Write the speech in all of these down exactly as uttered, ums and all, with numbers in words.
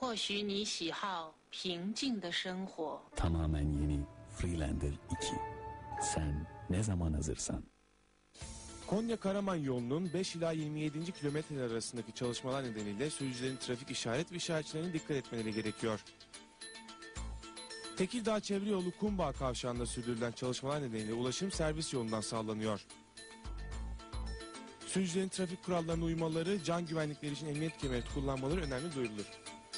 或许你喜好平静的生活。 Tamamen yeni Freelander iki. Sen ne zaman hazırsan. Konya-Karaman yolunun beş ila yirmi yedinci kilometreler arasındaki çalışmalar nedeniyle sürücülerin trafik işaret ve işaretçilerine dikkat etmeleri gerekiyor. Tekirdağ Çevre Yolu Kumbağ Kavşağı'nda sürdürülen çalışmalar nedeniyle ulaşım servis yolundan sağlanıyor. Sürücülerin trafik kurallarına uymaları, can güvenlikleri için emniyet kemeri kullanmaları önemli duyurulur.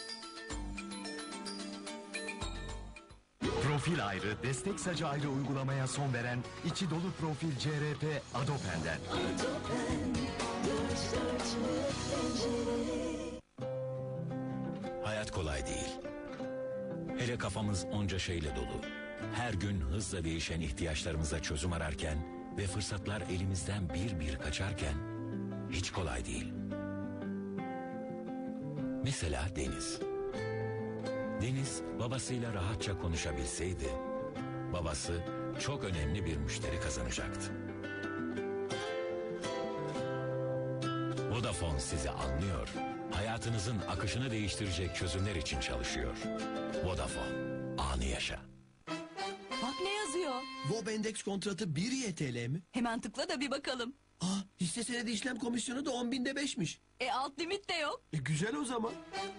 Profil ayrı, destek sacı ayrı uygulamaya son veren içi dolu profil C R P Adopen'den. Hayat kolay değil. Hele kafamız onca şeyle dolu. Her gün hızla değişen ihtiyaçlarımıza çözüm ararken ve fırsatlar elimizden bir bir kaçarken hiç kolay değil. Mesela Deniz. Deniz babasıyla rahatça konuşabilseydi, babası çok önemli bir müşteri kazanacaktı. Vodafone sizi anlıyor, hayatınızın akışını değiştirecek çözümler için çalışıyor. Vodafone, anı yaşa. Bak ne yazıyor? Vob Endeks kontratı bir Y T L mi? Hemen tıkla da bir bakalım. Aa, hisse senedi işlem komisyonu da on binde beşmiş. E alt limit de yok. E, güzel o zaman.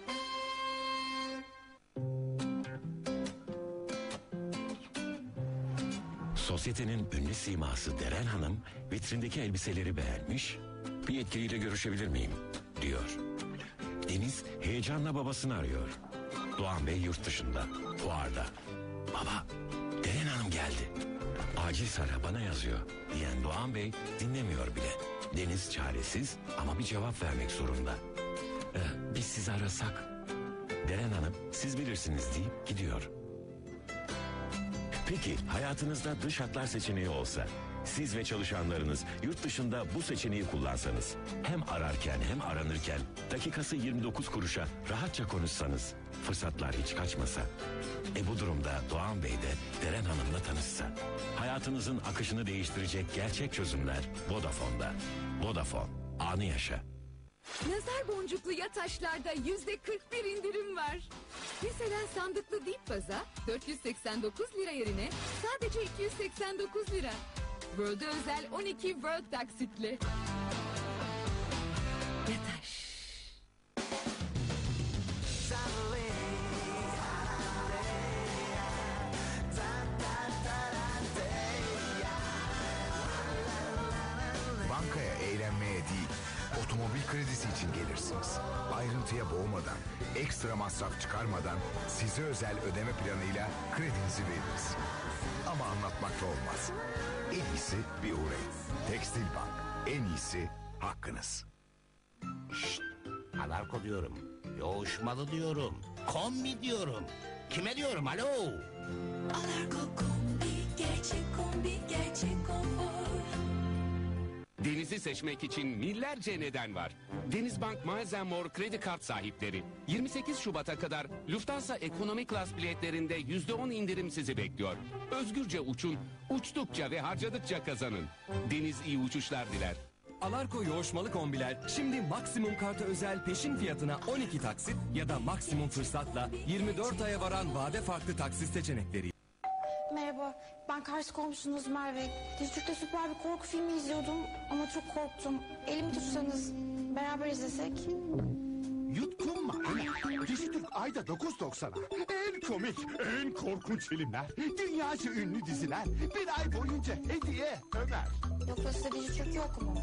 Sosyetenin ünlü siması Deren Hanım vitrindeki elbiseleri beğenmiş, bir yetkiliyle görüşebilir miyim diyor. Deniz heyecanla babasını arıyor. Doğan Bey yurt dışında, fuarda. Baba, Deren Hanım geldi. Acil Sara bana yazıyor diyen Doğan Bey dinlemiyor bile. Deniz çaresiz ama bir cevap vermek zorunda. Ee, biz sizi arasak. Deren Hanım siz bilirsiniz deyip gidiyor. Peki hayatınızda dış hatlar seçeneği olsa, siz ve çalışanlarınız yurt dışında bu seçeneği kullansanız, hem ararken hem aranırken dakikası yirmi dokuz kuruşa rahatça konuşsanız, fırsatlar hiç kaçmasa. E bu durumda Doğan Bey de Deren Hanım'la tanışsa. Hayatınızın akışını değiştirecek gerçek çözümler Vodafone'da. Vodafone, anı yaşa. Nazar boncuklu yataşlarda yüzde kırk bir indirim var. Mesela sandıklı dip baza dört yüz seksen dokuz lira yerine sadece iki yüz seksen dokuz lira. World'e özel on iki World taksitli. Yataş. Bankaya eğlenmeye değil, otomobil kredisi için gelirsiniz. Ayrıntıya boğmadan, ekstra masraf çıkarmadan size özel ödeme planıyla kredinizi veririz. Ama anlatmakla olmaz. En iyisi bir uğrayın. Tekstil Bank, en iyisi hakkınız. Şşt, Alarko diyorum, yoğuşmalı diyorum, kombi diyorum. Kime diyorum alo? Alarko kombi, gerçek kombi, gerçek konfor. Deniz'i seçmek için millerce neden var. Denizbank Miles and More kredi kart sahipleri. yirmi sekiz Şubat'a kadar Lufthansa ekonomi klas biletlerinde yüzde on indirim sizi bekliyor. Özgürce uçun, uçtukça ve harcadıkça kazanın. Deniz iyi uçuşlar diler. Alarko yoğuşmalı kombiler şimdi maksimum karta özel peşin fiyatına on iki taksit ya da maksimum fırsatla yirmi dört aya varan vade farklı taksit seçenekleri. Merhaba, ben karşı komşunuz Merve. Dijitürk'te süper bir korku filmi izliyordum ama çok korktum. Elimi tutsanız beraber izlesek. Yutkunma. Dijitürk ayda dokuz doksana. En komik, en korkunç filmler, dünyaca ünlü diziler, bir ay boyunca hediye Ömer. Yoksa size Dijitürk yok mu?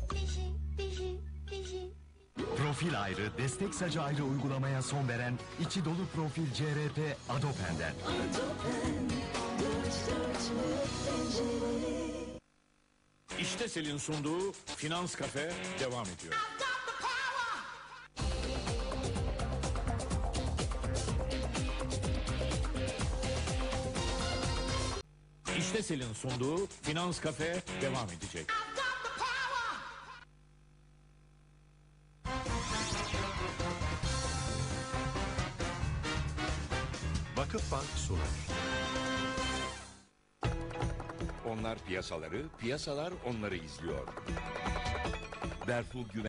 Profil ayrı, destek sacı ayrı uygulamaya son veren içi dolu profil C R P Adopen'den. İşte Selin sunduğu Finans Kafe devam ediyor. İşte Selin sunduğu Finans Kafe devam edecek. Vakıfbank sunar. Onlar piyasaları, piyasalar onları izliyor. Berfu Güven